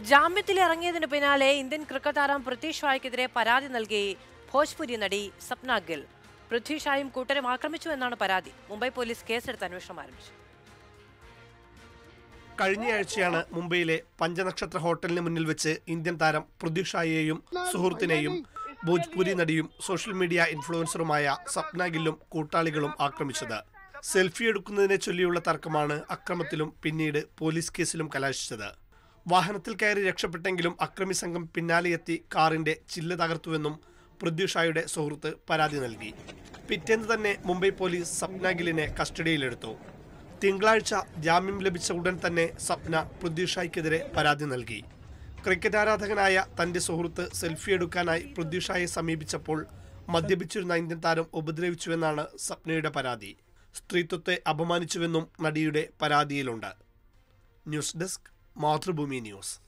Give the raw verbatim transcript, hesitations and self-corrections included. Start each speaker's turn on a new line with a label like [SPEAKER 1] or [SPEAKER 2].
[SPEAKER 1] ജാമ്യത്തിലിറങ്ങിയതിനു പിന്നാലെ Indian cricket താരം പൃഥ്വി ഷായ്ക്കെതിരെ പരാതി നൽകി ഭോജ്പുരി നടി സപ്ന ഗിൽ. പൃഥ്വി ഷായും കൂട്ടരും ആക്രമിച്ചു എന്നാണ് പരാതി. മുംബൈ പോലീസ് കേസെടുത്ത് അന്വേഷണം ആരംഭിച്ചു.
[SPEAKER 2] കഴിഞ്ഞയാഴ്ചയാണ് മുംബൈയിലെ പഞ്ചനക്ഷത്ര ഹോട്ടലിന് മുന്നിൽ വെച്ച് ഇന്ത്യൻ താരം പൃഥ്വി ഷായെയും സുഹൃത്തിനെയും ഭോജ്പുരി നടിയും സോഷ്യൽ മീഡിയ ഇൻഫ്ലുവൻസറുമായ സപ്ന ഗില്ലും കൂട്ടാളികളും ആക്രമിച്ചത്. സെൽഫി എടുക്കുന്നതിനെ ചൊല്ലിയുള്ള തർക്കമാണ് അക്രമത്തിലും പിന്നീട് പോലീസ് കേസിലും കലാശിച്ചത്. വാഹനത്തിൽ കയറി രക്ഷപ്പെട്ടെങ്കിലും അക്രമി സംഘം പിന്നാലെയെത്തി കാറിന്റെ ചില്ല് തകർത്തുവെന്നും പൃഥ്വി ഷായുടെ സുഹൃത്ത് പരാതി നൽകി. പിറ്റേന്ന് തന്നെ മുംബൈ പോലീസ് സപ്ന ഗില്ലിനെ കസ്റ്റഡിയിലെടുത്തു. തിങ്കളാഴ്ച ജാമ്യം ലഭിച്ച ഉടൻ തന്നെ സപ്ന പൃഥ്വി ഷായ്ക്കെതിരെ പരാതി നൽകി. ക്രിക്കറ്റ് ആരാധകനായ തന്റെ സുഹൃത്ത് സെൽഫി എടുക്കാനായി പൃഥ്വി ഷായെ സമീപിച്ചപ്പോൾ മദ്യപിച്ചിരുന്ന ഇന്ത്യൻ താരം ഉപദ്രവിച്ചുവെന്നാണ് സപ്നയുടെ പരാതി. സ്ത്രീത്വത്തെ അപമാനിച്ചുവെന്നും നടിയുടെ പരാതിയിലുണ്ട്. News desk Mathrubhumi news.